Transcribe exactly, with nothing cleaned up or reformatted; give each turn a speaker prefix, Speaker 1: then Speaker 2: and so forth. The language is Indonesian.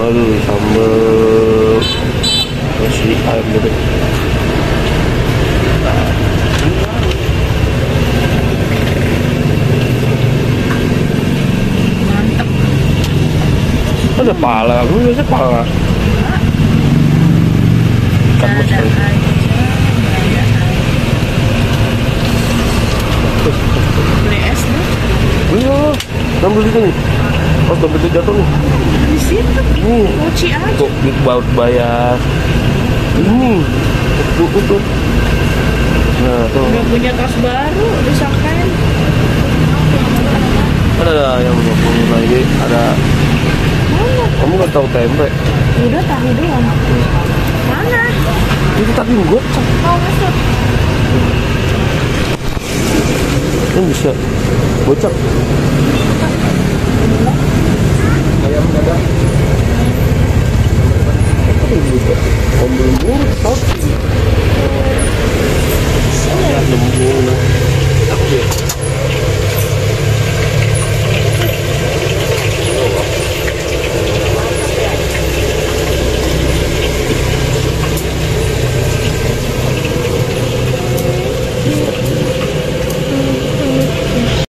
Speaker 1: Aduh, sambal nasi ayam gitu.
Speaker 2: Mantep.
Speaker 1: Ada pala, aku biasa pala. Ikan
Speaker 2: Ada
Speaker 1: mas.
Speaker 2: aja, ada aja. Beli es dong.
Speaker 1: Iya, ambil itu nih. Oh, dompetnya jatuh nih.
Speaker 2: Di situ.
Speaker 1: Nih,
Speaker 2: Mochi aja.
Speaker 1: kok baut bayar? Ini, tuh, tuh, tuh. Nah, tuh.
Speaker 2: Udah punya tas baru, disangkain.
Speaker 1: Kan ada yang punya ini, ada.
Speaker 2: Mana?
Speaker 1: Kamu nggak tahu tempe?
Speaker 2: Udah tahu doang. Mana?
Speaker 1: Itu tadi gocap.
Speaker 2: Mau masuk?
Speaker 1: Kan bisa gocap. Ayam dadar. Apa yang gocap? Om belum urut, tau?